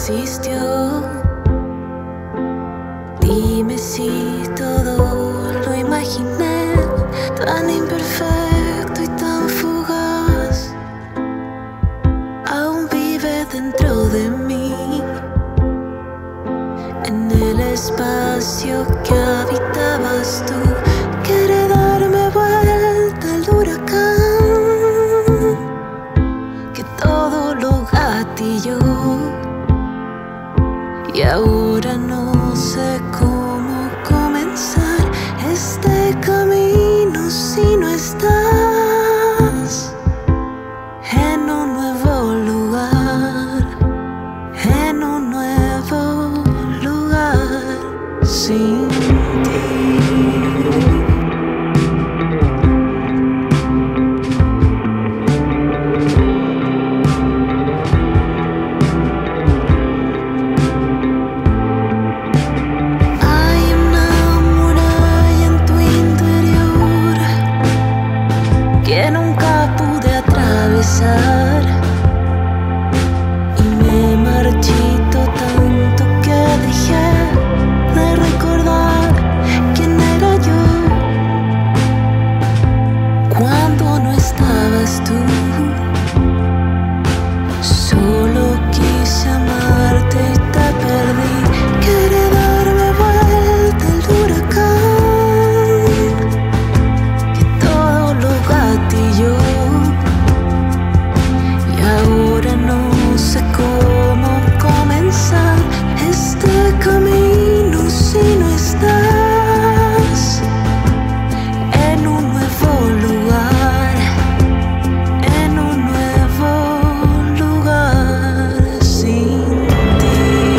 existió. Dime si todo lo imaginé, tan imperfecto y tan fugaz, aún vive dentro de mí, en el espacio que habitabas tú. Quiere darme vuelta el huracán que todo lo gatilló, y ahora no sé cómo comenzar este camino si no estás en un nuevo lugar, en un nuevo lugar sin ti. Que nunca pude atravesar, y me marchito tanto que dejé de recordar quién era yo cuando no estabas tú. Solo quise amarte y te perdí. Quiere darme vuelta el huracán que todo lo gatilló, y ahora no sé cómo comenzar este camino si no estás en un nuevo lugar, en un nuevo lugar sin ti.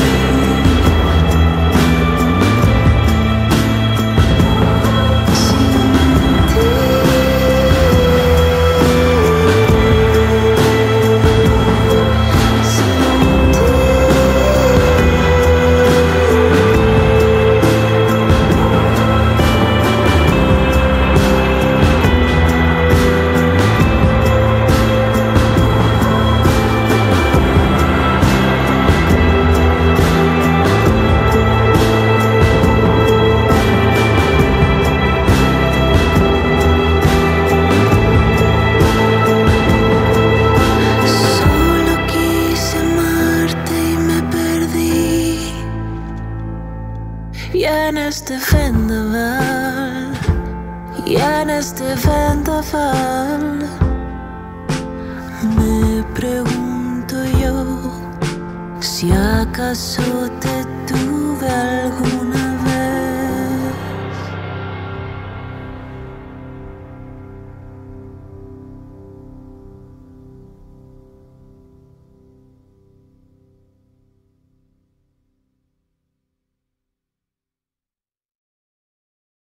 Sin ti. Solo quise amarte y me perdí, y en este vendaval, y en este vendaval, me pregunto yo si acaso te tuve algún